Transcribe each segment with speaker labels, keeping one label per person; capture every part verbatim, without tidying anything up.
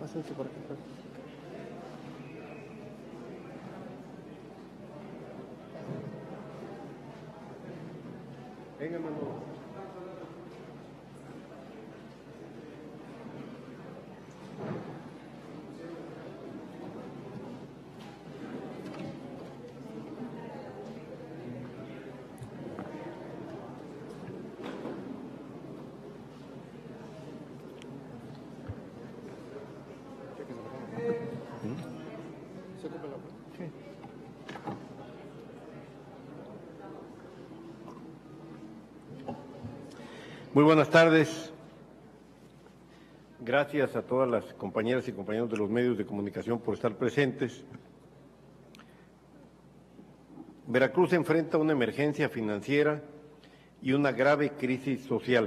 Speaker 1: Pásense por aquí. Por aquí. Venga, Manolo.
Speaker 2: Muy buenas tardes. Gracias a todas las compañeras y compañeros de los medios de comunicación por estar presentes. Veracruz enfrenta una emergencia financiera y una grave crisis social.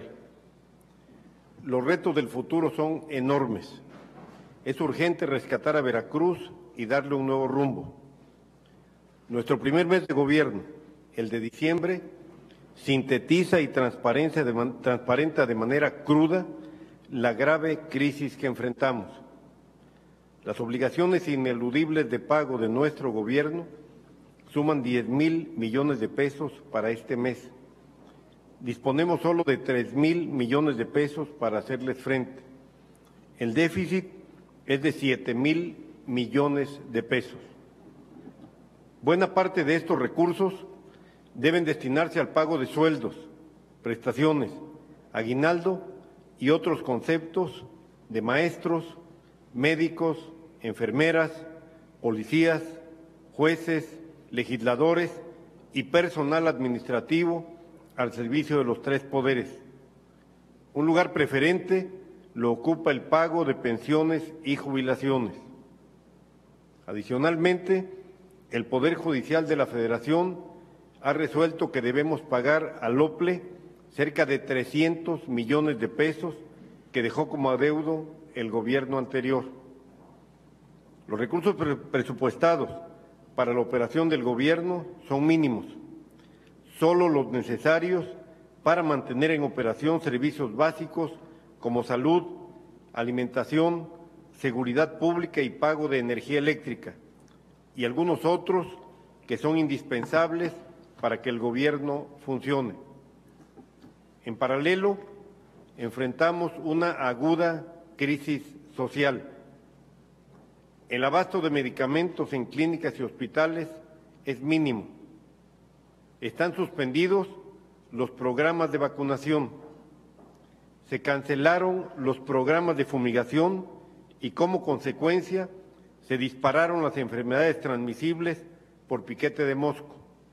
Speaker 2: Los retos del futuro son enormes. Es urgente rescatar a Veracruz y darle un nuevo rumbo. Nuestro primer mes de gobierno, el de diciembre, sintetiza y transparenta de, man, transparenta de manera cruda la grave crisis que enfrentamos. Las obligaciones ineludibles de pago de nuestro gobierno suman diez mil millones de pesos para este mes. Disponemos solo de tres mil millones de pesos para hacerles frente. El déficit es de siete mil millones de pesos. Buena parte de estos recursos deben destinarse al pago de sueldos, prestaciones, aguinaldo y otros conceptos de maestros, médicos, enfermeras, policías, jueces, legisladores y personal administrativo al servicio de los tres poderes. Un lugar preferente lo ocupa el pago de pensiones y jubilaciones. Adicionalmente, el Poder Judicial de la Federación ha resuelto que debemos pagar al OPLE cerca de trescientos millones de pesos que dejó como adeudo el gobierno anterior. Los recursos presupuestados para la operación del gobierno son mínimos, solo los necesarios para mantener en operación servicios básicos como salud, alimentación, seguridad pública y pago de energía eléctrica, y algunos otros que son indispensables para que el gobierno funcione. En paralelo, enfrentamos una aguda crisis social. El abasto de medicamentos en clínicas y hospitales es mínimo. Están suspendidos los programas de vacunación. Se cancelaron los programas de fumigación y, como consecuencia, se dispararon las enfermedades transmisibles por piquete de mosco.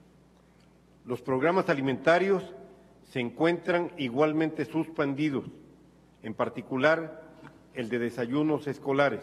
Speaker 2: Los programas alimentarios se encuentran igualmente suspendidos, en particular el de desayunos escolares.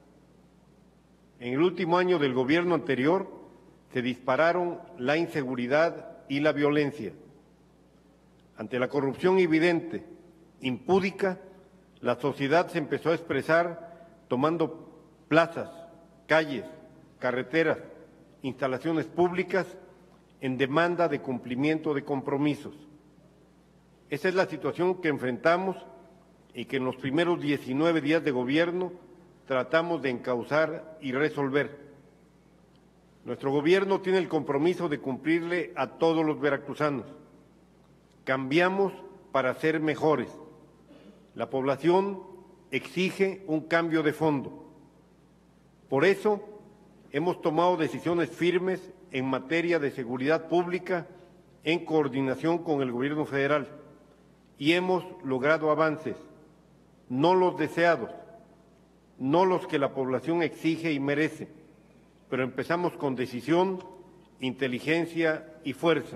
Speaker 2: En el último año del gobierno anterior se dispararon la inseguridad y la violencia. Ante la corrupción evidente, impúdica, la sociedad se empezó a expresar tomando plazas, calles, carreteras, instalaciones públicas en demanda de cumplimiento de compromisos. Esa es la situación que enfrentamos y que en los primeros diecinueve días de gobierno tratamos de encauzar y resolver. Nuestro gobierno tiene el compromiso de cumplirle a todos los veracruzanos. Cambiamos para ser mejores. La población exige un cambio de fondo. Por eso hemos tomado decisiones firmes en materia de seguridad pública en coordinación con el gobierno federal y hemos logrado avances, no los deseados, no los que la población exige y merece, pero empezamos con decisión, inteligencia y fuerza.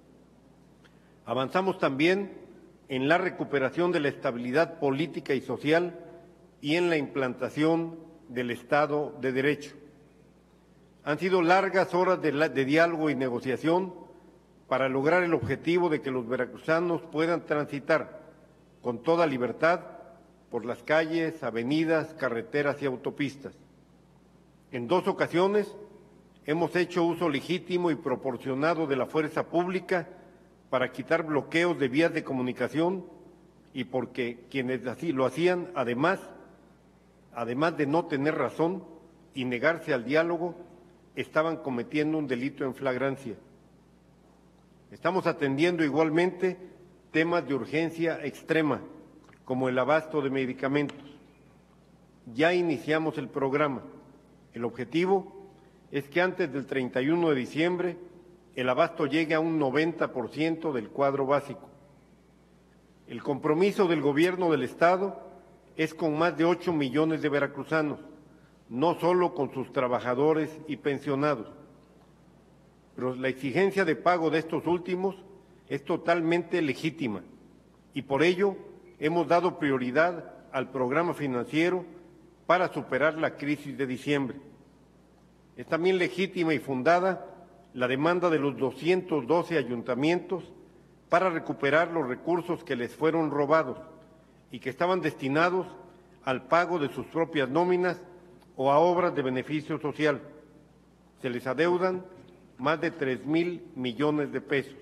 Speaker 2: Avanzamos también en la recuperación de la estabilidad política y social y en la implantación del Estado de Derecho. Han sido largas horas de, la, de diálogo y negociación para lograr el objetivo de que los veracruzanos puedan transitar con toda libertad por las calles, avenidas, carreteras y autopistas. En dos ocasiones hemos hecho uso legítimo y proporcionado de la fuerza pública para quitar bloqueos de vías de comunicación y porque quienes así lo hacían, además, además de no tener razón y negarse al diálogo, estaban cometiendo un delito en flagrancia. Estamos atendiendo igualmente temas de urgencia extrema, como el abasto de medicamentos. Ya iniciamos el programa. El objetivo es que antes del treinta y uno de diciembre el abasto llegue a un noventa por ciento del cuadro básico. El compromiso del Gobierno del Estado es con más de ocho millones de veracruzanos, no solo con sus trabajadores y pensionados. Pero la exigencia de pago de estos últimos es totalmente legítima y por ello hemos dado prioridad al programa financiero para superar la crisis de diciembre. Es también legítima y fundada la demanda de los doscientos doce ayuntamientos para recuperar los recursos que les fueron robados y que estaban destinados al pago de sus propias nóminas o a obras de beneficio social. Se les adeudan más de tres mil millones de pesos.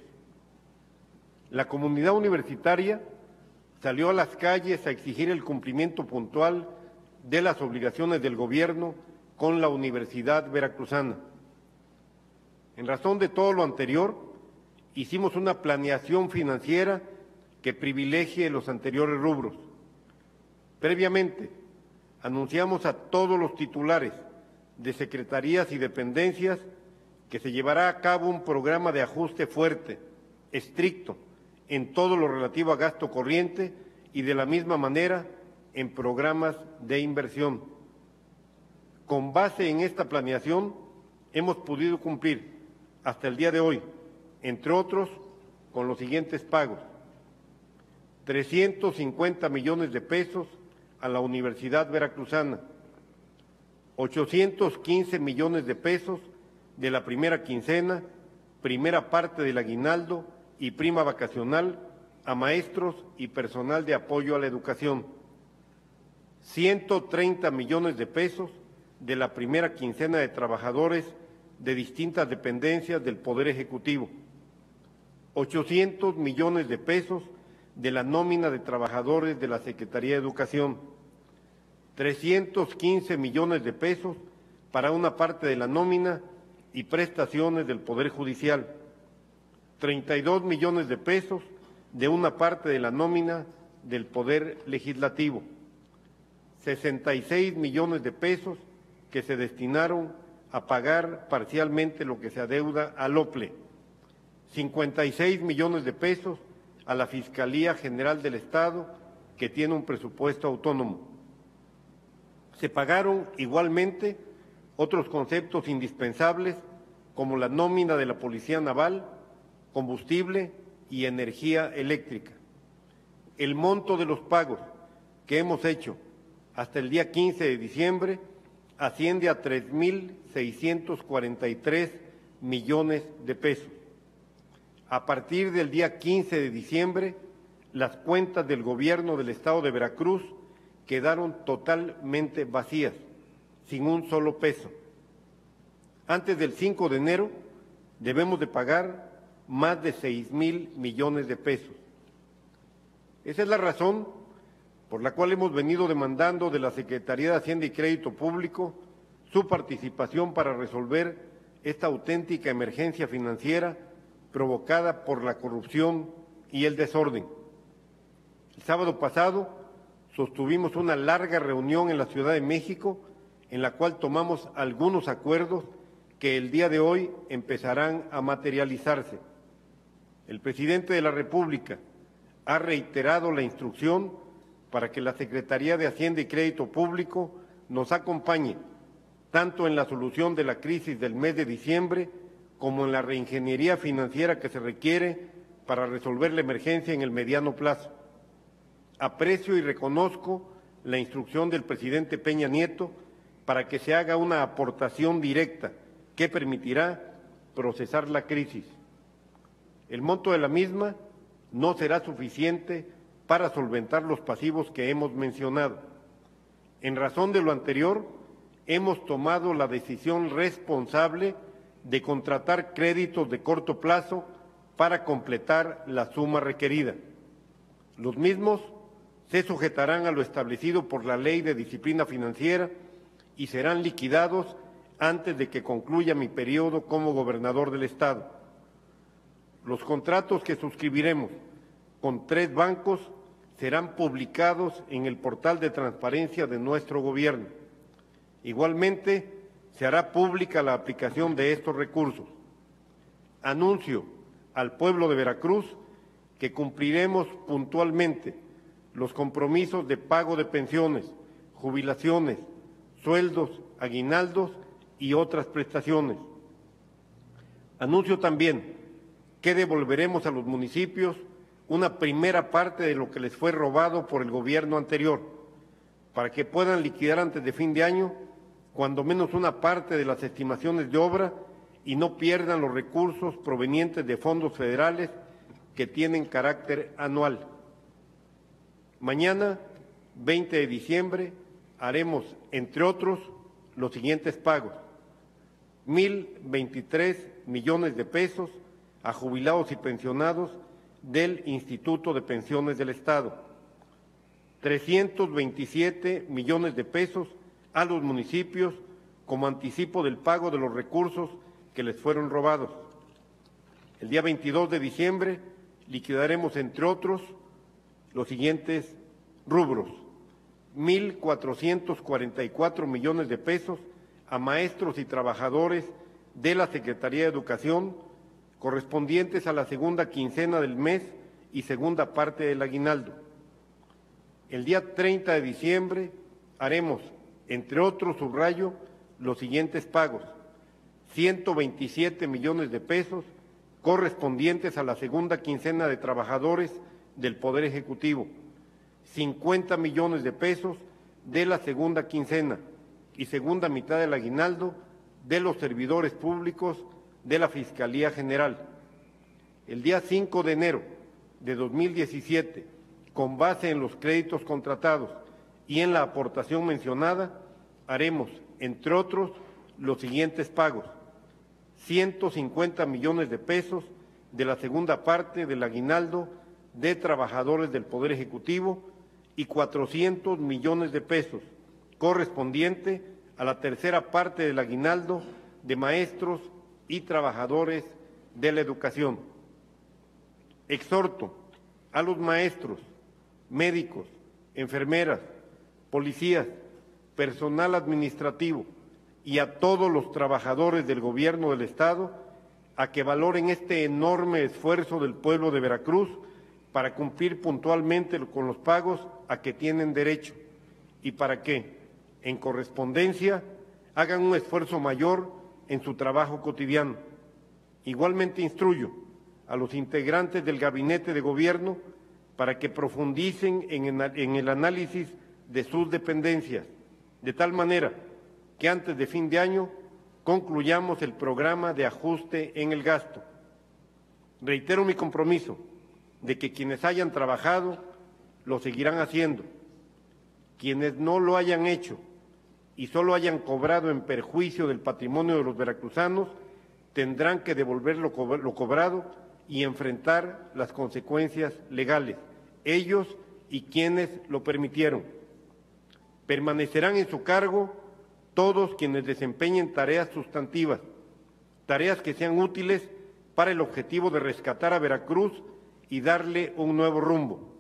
Speaker 2: La comunidad universitaria salió a las calles a exigir el cumplimiento puntual de las obligaciones del gobierno con la Universidad Veracruzana. En razón de todo lo anterior, hicimos una planeación financiera que privilegie los anteriores rubros. Previamente, anunciamos a todos los titulares de secretarías y dependencias que se llevará a cabo un programa de ajuste fuerte, estricto, en todo lo relativo a gasto corriente y de la misma manera en programas de inversión. Con base en esta planeación, hemos podido cumplir hasta el día de hoy, entre otros, con los siguientes pagos: trescientos cincuenta millones de pesos a la Universidad Veracruzana, ochocientos quince millones de pesos de la primera quincena, primera parte del aguinaldo y prima vacacional a maestros y personal de apoyo a la educación, ciento treinta millones de pesos de la primera quincena de trabajadores de distintas dependencias del Poder Ejecutivo, ochocientos millones de pesos de la nómina de trabajadores de la Secretaría de Educación, trescientos quince millones de pesos para una parte de la nómina y prestaciones del Poder Judicial, treinta y dos millones de pesos de una parte de la nómina del Poder Legislativo, sesenta y seis millones de pesos que se destinaron a pagar parcialmente lo que se adeuda al OPLE, cincuenta y seis millones de pesos a la Fiscalía General del Estado, que tiene un presupuesto autónomo. Se pagaron igualmente otros conceptos indispensables como la nómina de la Policía Naval, combustible y energía eléctrica. El monto de los pagos que hemos hecho hasta el día quince de diciembre asciende a tres mil seiscientos cuarenta y tres millones de pesos. A partir del día quince de diciembre, las cuentas del Gobierno del Estado de Veracruz quedaron totalmente vacías, sin un solo peso. Antes del cinco de enero debemos de pagar más de seis mil millones de pesos. Esa es la razón por la cual hemos venido demandando de la Secretaría de Hacienda y Crédito Público su participación para resolver esta auténtica emergencia financiera provocada por la corrupción y el desorden. El sábado pasado sostuvimos una larga reunión en la Ciudad de México en la cual tomamos algunos acuerdos que el día de hoy empezarán a materializarse. El presidente de la República ha reiterado la instrucción para que la Secretaría de Hacienda y Crédito Público nos acompañe tanto en la solución de la crisis del mes de diciembre como en la reingeniería financiera que se requiere para resolver la emergencia en el mediano plazo. Aprecio y reconozco la instrucción del presidente Peña Nieto para que se haga una aportación directa que permitirá procesar la crisis. El monto de la misma no será suficiente para solventar los pasivos que hemos mencionado. En razón de lo anterior, hemos tomado la decisión responsable de contratar créditos de corto plazo para completar la suma requerida. Los mismos se sujetarán a lo establecido por la Ley de Disciplina Financiera y serán liquidados antes de que concluya mi periodo como gobernador del Estado. Los contratos que suscribiremos con tres bancos serán publicados en el portal de transparencia de nuestro gobierno. Igualmente, se hará pública la aplicación de estos recursos. Anuncio al pueblo de Veracruz que cumpliremos puntualmente los compromisos de pago de pensiones, jubilaciones, sueldos, aguinaldos y otras prestaciones. Anuncio también que devolveremos a los municipios una primera parte de lo que les fue robado por el gobierno anterior, para que puedan liquidar antes de fin de año cuando menos una parte de las estimaciones de obra y no pierdan los recursos provenientes de fondos federales que tienen carácter anual. Mañana, veinte de diciembre, haremos, entre otros, los siguientes pagos: mil veintitrés millones de pesos a jubilados y pensionados del Instituto de Pensiones del Estado, trescientos veintisiete millones de pesos a los municipios como anticipo del pago de los recursos que les fueron robados. El día veintidós de diciembre liquidaremos, entre otros, los siguientes rubros: mil cuatrocientos cuarenta y cuatro millones de pesos a maestros y trabajadores de la Secretaría de Educación, correspondientes a la segunda quincena del mes y segunda parte del aguinaldo. El día treinta de diciembre haremos, entre otros, subrayo, los siguientes pagos: ciento veintisiete millones de pesos correspondientes a la segunda quincena de trabajadores del Poder Ejecutivo, cincuenta millones de pesos de la segunda quincena y segunda mitad del aguinaldo de los servidores públicos de la Fiscalía General. El día cinco de enero de dos mil diecisiete, con base en los créditos contratados y en la aportación mencionada, haremos, entre otros, los siguientes pagos: ciento cincuenta millones de pesos de la segunda parte del aguinaldo de trabajadores del Poder Ejecutivo y cuatrocientos millones de pesos correspondiente a la tercera parte del aguinaldo de maestros y trabajadores de la educación. Exhorto a los maestros, médicos, enfermeras, policías, personal administrativo y a todos los trabajadores del Gobierno del Estado a que valoren este enorme esfuerzo del pueblo de Veracruz para cumplir puntualmente con los pagos a que tienen derecho y para que, en correspondencia, hagan un esfuerzo mayor en su trabajo cotidiano. Igualmente instruyo a los integrantes del Gabinete de Gobierno para que profundicen en, en el análisis de sus dependencias, de tal manera que antes de fin de año concluyamos el programa de ajuste en el gasto. Reitero mi compromiso de que quienes hayan trabajado lo seguirán haciendo. Quienes no lo hayan hecho y solo hayan cobrado en perjuicio del patrimonio de los veracruzanos tendrán que devolver lo, co lo cobrado y enfrentar las consecuencias legales, ellos y quienes lo permitieron. Permanecerán en su cargo todos quienes desempeñen tareas sustantivas, tareas que sean útiles para el objetivo de rescatar a Veracruz y darle un nuevo rumbo.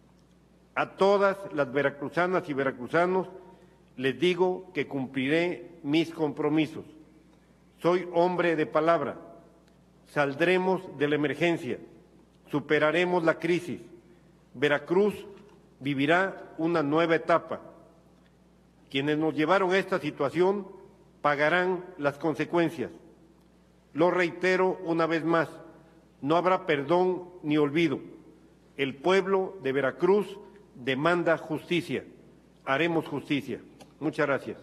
Speaker 2: A todas las veracruzanas y veracruzanos les digo que cumpliré mis compromisos. Soy hombre de palabra. Saldremos de la emergencia, superaremos la crisis. Veracruz vivirá una nueva etapa. Quienes nos llevaron a esta situación pagarán las consecuencias. Lo reitero una vez más, no habrá perdón ni olvido. El pueblo de Veracruz demanda justicia. Haremos justicia. Muchas gracias.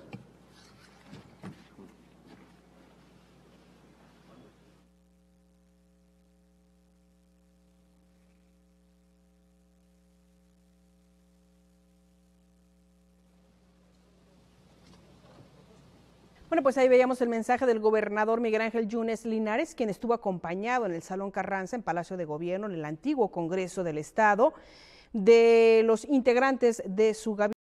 Speaker 1: Bueno, pues ahí veíamos el mensaje del gobernador Miguel Ángel Yunes Linares, quien estuvo acompañado en el Salón Carranza, en Palacio de Gobierno, en el antiguo Congreso del Estado, de los integrantes de su gabinete.